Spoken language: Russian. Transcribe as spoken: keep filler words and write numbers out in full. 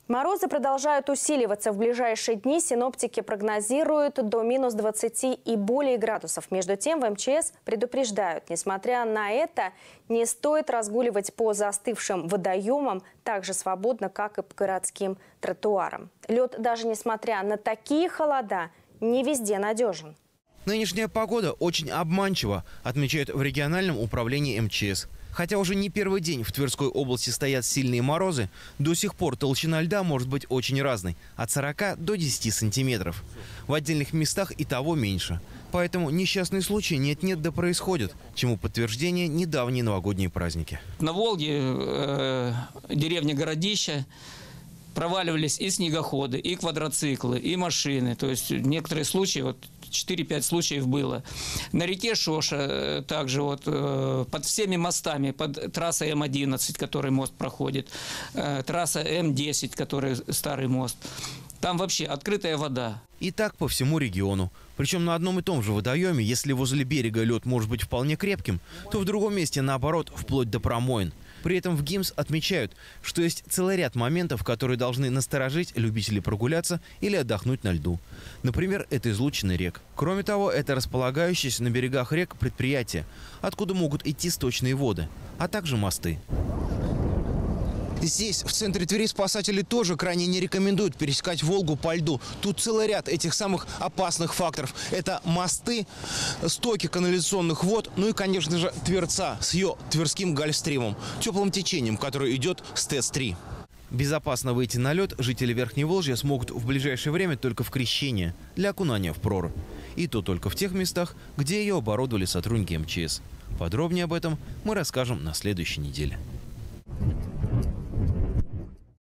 Морозы продолжают усиливаться. В ближайшие дни синоптики прогнозируют до минус двадцати и более градусов. Между тем в эм че эс предупреждают, несмотря на это, не стоит разгуливать по застывшим водоемам так же свободно, как и по городским тротуарам. Лед, даже несмотря на такие холода, не везде надежен. Нынешняя погода очень обманчива, отмечают в региональном управлении эм че эс. Хотя уже не первый день в Тверской области стоят сильные морозы, до сих пор толщина льда может быть очень разной – от сорока до десяти сантиметров. В отдельных местах и того меньше. Поэтому несчастные случаи нет-нет да происходят, чему подтверждение недавние новогодние праздники. На Волге, э, деревня Городища, проваливались и снегоходы, и квадроциклы, и машины. То есть некоторые случаи, вот четыре-пять случаев было. На реке Шоша также вот под всеми мостами, под трассой эм одиннадцать, который мост проходит, трасса эм десять, который старый мост. Там вообще открытая вода. И так по всему региону. Причем на одном и том же водоеме, если возле берега лед может быть вполне крепким, то в другом месте, наоборот, вплоть до промоин. При этом в ГИМС отмечают, что есть целый ряд моментов, которые должны насторожить любителей прогуляться или отдохнуть на льду. Например, это излучины рек. Кроме того, это располагающиеся на берегах рек предприятия, откуда могут идти сточные воды, а также мосты. Здесь, в центре Твери, спасатели тоже крайне не рекомендуют пересекать Волгу по льду. Тут целый ряд этих самых опасных факторов. Это мосты, стоки канализационных вод, ну и, конечно же, Тверца с ее Тверским гольфстримом, теплым течением, которое идет с ТЭЦ три. Безопасно выйти на лед жители Верхневолжья смогут в ближайшее время только в Крещение для окунания в прорубь. И то только в тех местах, где ее оборудовали сотрудники эм че эс. Подробнее об этом мы расскажем на следующей неделе.